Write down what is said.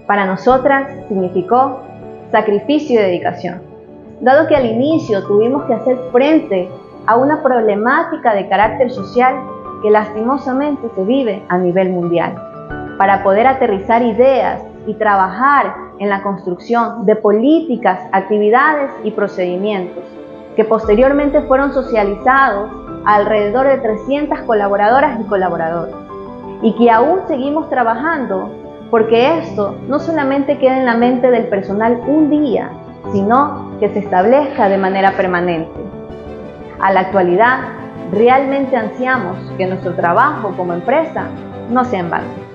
Para nosotras significó sacrificio y dedicación, dado que al inicio tuvimos que hacer frente a una problemática de carácter social que lastimosamente se vive a nivel mundial, para poder aterrizar ideas y trabajar en la construcción de políticas, actividades y procedimientos que posteriormente fueron socializados a alrededor de 300 colaboradoras y colaboradores, y que aún seguimos trabajando porque esto no solamente queda en la mente del personal un día, sino que se establezca de manera permanente. A la actualidad, realmente ansiamos que nuestro trabajo como empresa no sea en vano.